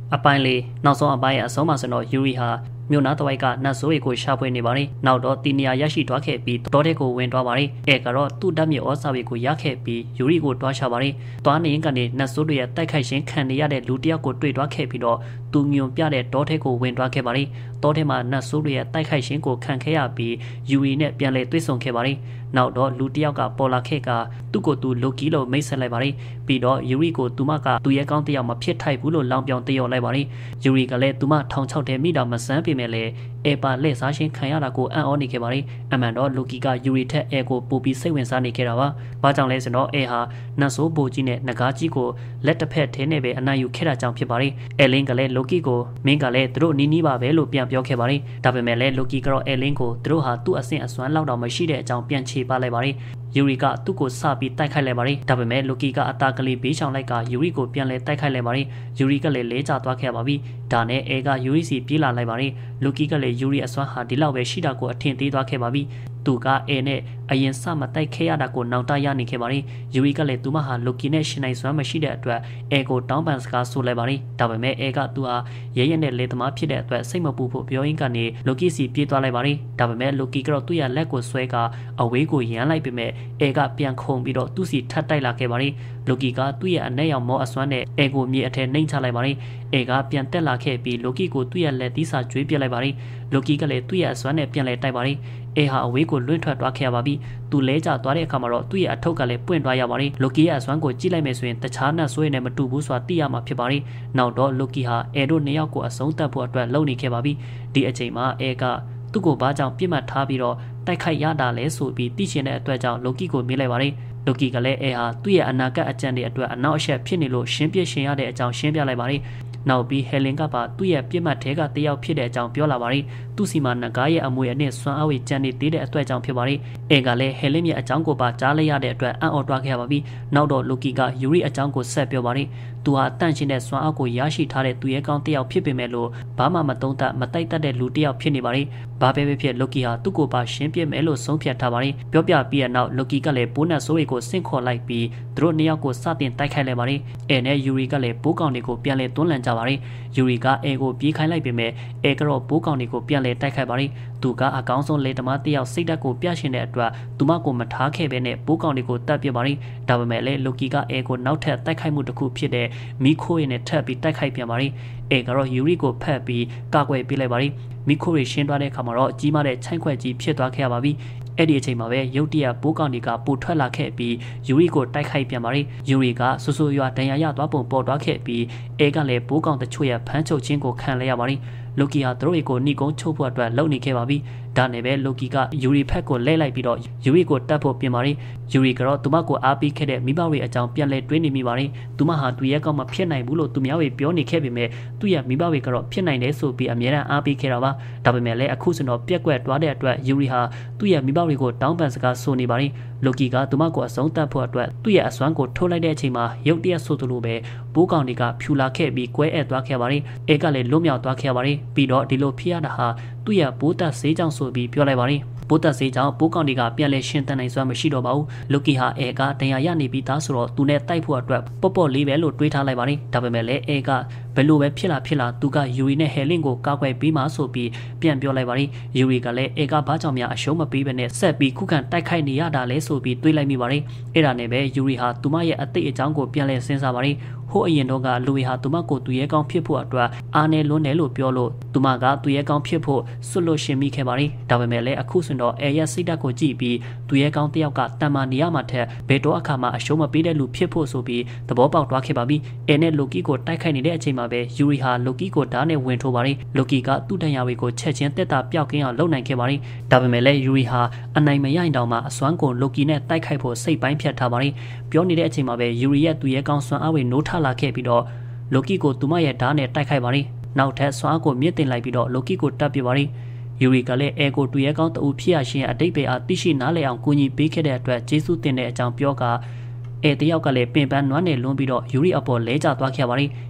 အပိုင်းလေးနောက်ဆုံးအပိုင်းအဆုံးမှာဆိုတော့ယူရီဟာမြို့နားတစ်ဝိုက်ကနတ်ဆိုးတွေကိုရှာဖွေနေပါရီနောက်တော့တီနီယာရရှိသွားခဲ့ပြီးတောတဲ့ကိုဝင်သွားပါရီအဲကတော့သူ့ဓာတ်မြေဩဇာတွေကိုရခဲ့ပြီးယူရီကိုတွားရှာပါရီတွားနေရင်ကနေနတ်ဆိုးတွေရဲ့တိုက်ခိုက်ခြင်းခံနေရတဲ့လူတစ်ယောက်ကိုတွေ့သွားခဲ့ပြီးတော့သူညွန်ပြတဲ့တောတဲ့ကိုဝင်သွားခဲ့ပါရီတောတဲ့မှာနတ်ဆိုးတွေရဲ့တိုက်ခိုက်ခြင်းကိုခံခဲ့ရပြီးယူရီနဲ့ပြန်လည်တွေ့ဆုံခဲ့ပါရီနောက်တော့လူတစ်ယောက်ကပေါ်လာခဲ့ကသူ့ကိုသူလိုကီလို့မိတ်ဆက်လိုက်ပါရီပြီးတော့ယူရီကိုသူမကသူရဲ့ကောင်းတစ်ယောက်မဖြစ်ထိုက်ဘူးလို့လောင်ပြောင်တရော်လိုက်ပါရီယူရီကလည်းသူမထောင်ချောက်တဲ့မိတာမဆန်းပေမဲ့လည်းအဲပါလက်စားရှင်ခံရတာကိုအံ့ဩနေခဲ့ပါရီအမှန်တော့လူကီကယူရီထက်အဲကိုပိုပြီးစိတ်ဝင်စားနေခဲ့တာပါ။ဘာကြောင့်လဲဆိုတော့အဲဟာနတ်ဆိုးဘိုကြီးနဲ့နဂါးကြီးကိုလက်တစ်ဖက်ထဲနဲ့ပဲအနိုင်ယူခဲ့တာကြောင့်ဖြစ်ပါရီအဲလင်းကလည်းလိုကီကိုမင်းကလည်းသူတို့နီးနီးပါပဲလို့ပြန်ပြောခဲ့ပါရီဒါပေမဲ့လည်းလိုကီကတော့အဲလင်းကိုသူတို့ဟာသူ့အဆင့်အစွမ်းလောက်တော့မရှိတဲ့အကြောင်းပြန်ချေပလိုက်ပါရီယူရီကသူ့ကိုစပြီးတိုက်ခိုက်လိုက်ပါရီဒါပေမဲ့လိုကီကအတာကလေးဘေးချောင်လိုက်ကယူရီကိုပြန်လဲတိုက်ခိုက်လိုက်ပါရီယူရီကလည်းလဲကျသွားခဲ့ပါပြီဒါနဲ့အဲကယူရီစီပြေးလာလိုက်ပါရီလိုကီကလည်းယူရီအစွမ်းဟာဒီလောက်ပဲရှိတာကိုအထင်သေးသွားခဲ့ပါပြီသူကအဲနဲ့အရင်စမတိုက်ခဲ့ရတာကိုနောက်တရနေခဲ့ပါရီယူရီကလည်းသူမဟာလိုကီနဲ့ရှင်နိုင်စွမ်းမရှိတဲ့အတွက်အဲကိုတောင်းပန်စကားဆိုလိုက်ပါရီဒါပေမဲ့အဲကသူဟာရဲရဲနဲ့လေသမားဖြစ်တဲ့အတွက်စိတ်မပူဖို့ပြောရင်းကနေလိုကီစီပြေးသွားလိုက်ပါရီဒါပေမဲ့လိုကီကတော့သူ့ရဲ့လက်ကိုဆွဲကအဝေးကိုရမ်းလိုက်ပေမဲ့အဲကပြန်ခုန်ပြီးတော့သူ့စီထပ်တိုက်လာခဲ့ပါရီလိုကီကသူ့ရဲ့အနက်ရောင်မောအစွမ်းနဲ့အဲကိုမြေအထက်နှိမ့်ချလိုက်ပါရီအဲကပြန်တက်လာခဲ့ပြီးလိုကီကိုသူ့ရဲ့လက်သီးစာကျွေးပြလိုက်ပါရီလိုကီကလည်းသူ့ရဲ့အစွမ်းနဲ့ပြန်လဲတိုက်ပါရီအဲဟာအဝေးကိုလွင့်ထွက်သွားခဲ့ရပါပြီသူလဲကျသွားတဲ့အခါမှာတော့သူ့ရဲ့အထုပ်ကလည်းပွင့်သွားရပါရီလိုကီရဲ့အစွမ်းကိုကြည့်လိုက်မယ်ဆိုရင်တခြားနတ်ဆိုးနဲ့မတူဘူးဆိုတာသိရမှာဖြစ်ပါရီနောက်တော့လိုကီဟာအဲတို့နှစ်ယောက်ကိုအဆုံးသတ်ဖို့အတွက်လုပ်နေခဲ့ပါပြီဒီအချိန်မှာအဲကသူ့ကိုဘာကြောင့်ပြစ်မှတ်ထားပြီးတော့တိုက်ခိုက်ရတာလဲဆိုပြီးသိချင်တဲ့အတွက်ကြောင့်လိုကီကိုမေးလိုက်ပါရီလိုကီကလည်းအဲဟာသူ့ရဲ့အနာဂတ်အကြံတွေအတွက်အနောက်အရှက်ဖြစ်နေလို့ရှင်းပြရှင်းရတဲ့အကြောင်းရှင်းပြလိုက်ပါရီနောက်ပြီးဟယ်လင်ကပါသူ့ရဲ့ပြစ်မှတ်ထဲကတယောက်ဖြစ်တဲ့အကြောင်းပြောလာပါရီသူ့စီမှာနဂါးရဲ့အမွေအနှစ်စွမ်းအားဝေကြံနေသေးတဲ့အတွက်ကြောင့်ဖြစ်ပါရီအဲကလည်းဟယ်လင်ရဲ့အကြောင်းကိုပါကြားလိုက်ရတဲ့အတွက်အံ့ဩတွားခဲ့ပါပြီနောက်တော့လိုကီကယူရီအကြောင်းကိုဆက်ပြောပါရီသူဟာတန့်ရှင်းတဲ့စွမ်းအားကိုရရှိထားတဲ့သူရဲ့ကောင်းတယောက်ဖြစ်ပေမဲ့လို့ဘာမှမတုံးတတ်မတိုက်တတ်တဲ့လူတယောက်ဖြစ်နေပါရီဘာပဲဖြစ်လိုကီဟာသူ့ကိုပါရှင်းပြမယ်လို့ဆုံးဖြတ်ထားပါရီပြောပြပြီးတဲ့နောက်လိုကီကလည်းပိုးနတ်ဆိုးတွေကိုဆင့်ခေါ်လိုက်ပြီးသူတို့နှစ်ယောက်ကိုစတင်တိုက်ခိုက်လိုက်ပါရီအဲနဲ့ယူရီကလည်းပိုးကောင်တွေကိုပြန်လဲတွန်းလှန်ကြပါရီယူရီကအဲကိုပြေးခိုင်းလိုက်ပေမဲ့အဲကတော့ပိုးကောင်တွေကိုပြန်လဲတိုက်ခိုက်ပါရီသူကအကောင်းဆုံးလေတမားတယောက်စိတ်ဓာတ်ကိုပြရှင်တဲ့အတွက်သူမကိုမထားခဲ့ပဲနဲ့ပိုးကောင်တွေကိုတတ်ပြပါရီဒါပေမဲ့လည်းလိုကီကအဲကိုနောက်ထပ်တိုက်ခိုက်မှုတစ်ခုဖြစ်တဲ့မီခိုးရည်နဲ့ထပ်ပြီးတိုက်ခိုက်ပြန်ပါရီအဲကတော့ယူရီကိုဖက်ပြီးကာကွယ်ပေးလိုက်ပါရီမီခိုးရည်ရှင်းသွားတဲ့အခါမှာတော့ကြီးမားတဲ့ချိုင်းခွက်ကြီးဖြစ်သွားခဲ့ရပါပြီအဲ့ဒီအချိန်မှာပဲရုတ်တရက်ပိုးကောင်တွေကပိုထွက်လာခဲ့ပြီးယူရီကိုတိုက်ခိုက်ပြန်ပါရီယူရီကဆူဆူရွာဒဏ်ရာရသွားပုံပေါ်သွားခဲ့ပြီးအဲကလည်းပိုးကောင်တချို့ရဲ့ဖမ်းချုပ်ခြင်းကိုခံလဲရပါရီလိုကီဟာသူတို့ကိုနှီးကုန်းချုပ်ဖို့အတွက်လုပ်နေခဲ့ပါပြီဒါနဲ့ပဲလိုကီကယူရီဖက်ကိုလဲလိုက်ပြီးတော့ယူရီကိုတတ်ဖို့ပြင်ပါရီယူရီကတော့သူမကိုအားပေးခဲ့တဲ့မိဘတွေအကြောင်းပြန်လဲတွေးနေမိပါရီသူမဟာသူရဲ့ကောက်မဖြစ်နိုင်ဘူးလို့သူများတွေပြောနေခဲ့ပေမဲ့သူ့ရဲ့မိဘတွေကတော့ဖြစ်နိုင်တယ်ဆိုပြီးအမြဲတမ်းအားပေးခဲ့တာပါဒါပေမဲ့လည်းအခုစတော့ပြက်ကွက်တွားတဲ့အတွက်ယူရီဟာသူ့ရဲ့မိဘတွေကိုတောင်းပန်စကားဆိုနေပါရီလိုကီကသူမကိုအဆုံးသတ်ဖို့အတွက်သူ့ရဲ့အစွမ်းကိုထုတ်လိုက်တဲ့အချိန်မှာရုတ်တရက်ဆိုသလိုပဲပိုးကောင်တွေကဖြူလာခဲ့ပြီးကွဲအပ်သွားခဲ့ပါရီအဲကလည်းလွတ်မြောက်သွားခဲ့ပါရီပြီးတော့ဒီလိုဖြစ်ရတာဟာသူ့ရဲ့ပိုးတက်ဆေးကြောင့်ဆိုပြီးပြောလိုက်ပါရီပိုးတက်ဆေးကြောင့်ပိုးကောင်တွေကပြန်လဲရှင်းတန်နိုင်စွမ်းမရှိတော့ပါဘူးလိုကီဟာအဲကဒဏ်ရာရနေပြီးသားဆိုတော့သူနဲ့တိုက်ဖို့အတွက်ပေါ့ပေါ့လေးပဲလို့တွေးထားလိုက်ပါရီဒါပေမဲ့လည်းအဲကဘယ်လိုပဲဖြစ်လာသူကယူရီနဲ့ဟယ်လင်ကိုကာကွယ်ပေးမှဆိုပြီးပြန်ပြောလိုက်ပါရီယူရီကလည်းအဲကဘာကြောင့်များအရှုံးမပေးဘဲနဲ့ဆက်ပြီးခုခံတိုက်ခိုက်နေရတာလဲဆိုပြီးတွေးလိုက်မိပါရီအဲ့ဒါနဲ့ပဲယူရီဟာသူမရဲ့အသိအကြောင်းကိုပြန်လဲစဉ်းစားပါရီဟိုအရင်တော့ကလူဝေဟာသူမကိုသူရဲကောင်းဖြစ်ဖို့အတွက်အားနေလွန်းတယ်လို့ပြောလို့သူမကသူရဲကောင်းဖြစ်ဖို့ဆွတ်လို့ရှင်မိခဲ့ပါရီဒါပေမဲ့လည်းအခုဆိုတော့အဲရဲ့စိတ်ဓာတ်ကိုကြည့်ပြီးသူရဲကောင်းတယောက်ကတန်မာနေရမှာထက်ဘယ်တော့အခါမှအရှုံးမပေးတဲ့လူဖြစ်ဖို့ဆိုပြီးသဘောပေါက်သွားခဲ့ပါပြီအဲနဲ့လိုကီကိုတိုက်ခိုက်နေတဲ့အချိန်မှာပဲယူရီဟာလိုကီကိုဓာတ်နဲ့ဝင်ထိုးပါရီလိုကီကသူ့တန်ရာတွေကိုချက်ချင်းတက်တာပျောက်ကင်းအောင်လုပ်နိုင်ခဲ့ပါရီဒါပေမဲ့လည်းယူရီဟာအနိုင်မရရင်တောင်မှအစွမ်းကိုလိုကီနဲ့တိုက်ခိုက်ဖို့စိတ်ပိုင်းဖြတ်ထားပါရီပြောနေတဲ့အချိန်မှာပဲယူရီရဲ့သူရဲကောင်းစွမ်းအားဝေနိုးထလာခဲ့ပြီးတော့လိုကီကိုသူမရဲ့ဓာတ်နဲ့တိုက်ခိုက်ပါရီနောက်ထပ်စွမ်းအားကိုမြင့်တင်လိုက်ပြီးတော့လိုကီကိုတပ်ပြပါရီယူရီကလည်းအဲကိုတူရဲကောင်းတူဖြစ်ရရှင်အတိတ်ပဲအားသိရှိနားလည်အောင်ကူညီပေးခဲ့တဲ့အတွက်ကျေးဇူးတင်တဲ့အကြောင်းပြောကအဲတယောက်ကလည်းပင်ပန်းနွမ်းနယ်လွန်းပြီးတော့ယူရီအပေါ်လဲကျသွားခဲ့ပါရီ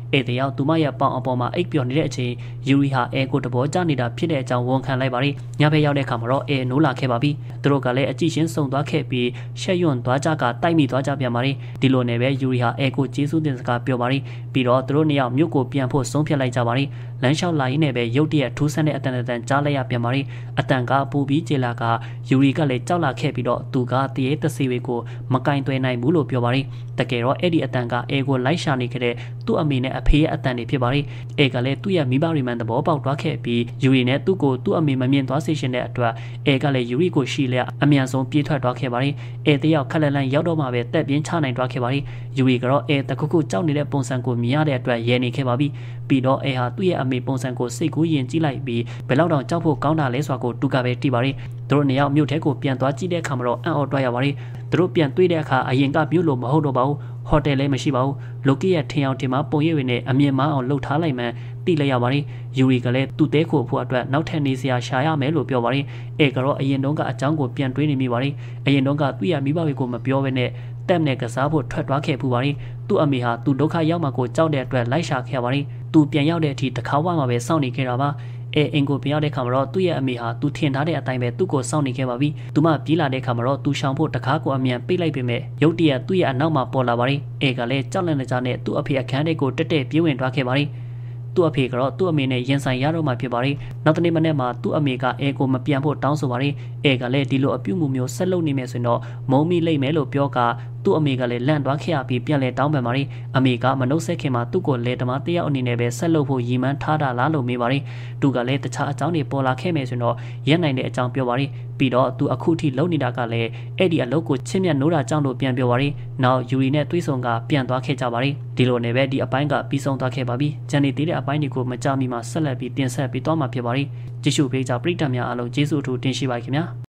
တယောက်သူမရဲ့ပေါင်အပေါ်မှာအိပ်ပျော်နေတဲ့အချိန်ယူရီဟာအဲကိုတဘောကျနေတာဖြစ်တဲ့အကြောင်းဝန်ခံလိုက်ပါရီညဘက်ရောက်တဲ့အခါမှာတော့အဲနိုးလာခဲ့ပါပြီသူတို့ကလည်းအကြည့်ရှင်းစုံသွားခဲ့ပြီးရှက်ရွံ့သွားကြကတိုက်မိသွားကြပြန်ပါရီဒီလိုနဲ့ပဲယူရီဟာအဲကိုကျေးဇူးတင်စကားပြောပါရီပြီးတော့သူတို့နှစ်ယောက်မြို့ကိုပြန်ဖို့ဆုံးဖြတ်လိုက်ကြပါရီလမ်းလျှောက်လာရင်းနဲ့ပဲရုတ်တရက်ထူးဆန်းတဲ့အတန်ကြားလိုက်ရပြန်ပါရီအတန်ကပူပြီးကျေလာကယူရီကလည်းကြောက်လာခဲ့ပြီးတော့သူကတရေတစီတွေကိုမကင်သွဲနိုင်ဘူးလို့ပြောပါရီတကယ်တော့အဲ့ဒီအတန်ကအဲကိုလိုက်ရှာနေခဲ့တဲ့သူ့အမေနဲ့အဖေရဲ့အတန်တွေဖြစ်ပါရီအဲကလည်းသူ့ရဲ့မိဘတွေမှန်သဘောပေါက်သွားခဲ့ပြီးယူရီနဲ့သူ့ကိုသူ့အမေမမြင်သွားစေရှင်တဲ့အတွက်အဲကလည်းယူရီကိုရှိလျက်အမြန်ဆုံးပြေးထွက်သွားခဲ့ပါရီအဲတယောက်ခက်လန့်လန့်ရောက်တော့မှပဲတက်ပြင်းချနိုင်သွားခဲ့ပါရီယူရီကတော့အဲတခုခုကြောက်နေတဲ့ပုံစံကိုမြင်ရတဲ့အတွက်ရဲနေခဲ့ပါပြီပြီးတော့အဲဟာသူ့ရဲ့အမေပုံစံကိုစိတ်ကူးယဉ်ကြည့်လိုက်ပြီးဘယ်လောက်တောင်ကြောက်ဖို့ကောင်းတာလဲဆိုတာကိုတူကပဲတီးပါရီသူတို့နှစ်ယောက်မြို့ထဲကိုပြန်သွားကြည့်တဲ့အခါမှာတော့အံ့ဩတွားရပါရီသူတို့ပြန်တွေ့တဲ့အခါအရင်ကမြို့လိုမဟုတ်တော့ပါဘူးဟိုတယ်လည်းမရှိပါဘူးလိုကီရဲ့ထင်အောင်ထင်မှာပုံရိပ်တွေနဲ့အမြင်မအောင်လှုပ်ထားလိုက်မှတိလိုက်ရပါရီယူရီကလည်းသူ့တဲခိုဖို့အတွက်နောက်ထပ်နေစရာရှာရမယ်လို့ပြောပါရီအဲကတော့အရင်တုန်းကအကြောင်းကိုပြန်တွေးနေမိပါရီအရင်တုန်းကသူ့ရဲ့မိဘတွေကိုမပြောဘဲနဲ့တက်နဲ့ကစားဖို့ထွက်သွားခဲ့ပူပါရီသူ့အမေဟာသူဒုက္ခရောက်မှကိုကြောက်တဲ့အတွက်လိုက်ရှာခဲ့ပါရီသူပြန်ရောက်တဲ့အထိတခါဝမှာပဲစောင့်နေခဲ့တာပါအင်ကိုပြန်ရောက်တဲ့ခါမှာတော့သူ့ရဲ့အမေဟာသူထင်ထားတဲ့အတိုင်းပဲသူ့ကိုစောင့်နေခဲ့ပါပြီ။သူမပြေးလာတဲ့ခါမှာတော့သူရှောင်ဖို့တကားကိုအမြန်ပိတ်လိုက်ပေမဲ့ရုတ်တရက်သူ့ရဲ့အနောက်မှာပေါ်လာပါရီ။ကလည်းကြောက်လန့်နေကြနဲ့သူ့အဖေအခန်းထဲကိုတက်တက်ပြေးဝင်သွားခဲ့ပါရီ။သူ့အဖေကတော့သူ့အမေနဲ့ရင်ဆိုင်ရတော့မှဖြစ်ပါရီ။နောက်တနေ့မနေ့မှာသူ့အမေကအဲကိုမပြန်ဖို့တောင်းဆိုပါရီ။ကလည်းဒီလိုအပြုမှုမျိုးဆက်လုပ်နေမယ်ဆိုရင်တော့မုံမိလိမ့်မယ်လို့ပြောကသူ့အမေကလည်းလန့်သွားခဲ့ရပြီးပြန်လဲတောင်းပန်ပါရီ။အမေကမနှုတ်ဆက်ခင်မှာသူ့ကိုလေတမတယောက်အနေနဲ့ပဲဆက်လုပ်ဖို့ရည်မှန်းထားတာလားလို့မေးပါရီ။သူကလည်းတခြားအကြောင်းတွေပေါ်လာခဲ့မယ်ဆိုရင်တော့ရက်နိုင်တဲ့အကြောင်းပြောပါရီပြီးတော့သူအခုထိလုံနေတာကလည်းအဲ့ဒီအလုပ်ကိုချစ်မြတ်နိုးတာကြောင့်လို့ပြန်ပြောပါရီနောက်ယူရီနဲ့တွေးဆုံကပြန်သွားခဲ့ကြပါရီဒီလိုနဲ့ပဲဒီအပိုင်းကပြီးဆုံးသွားခဲ့ပါပြီဂျန်နေသေးတဲ့အပိုင်းတွေကိုမကြမီမှာဆက်လက်ပြီးတင်ဆက်ပေးသွားမှာဖြစ်ပါရီကြည့်ရှုပေးကြပရိသတ်များအားလုံးကျေးဇူးအထူးတင်ရှိပါခင်ဗျာ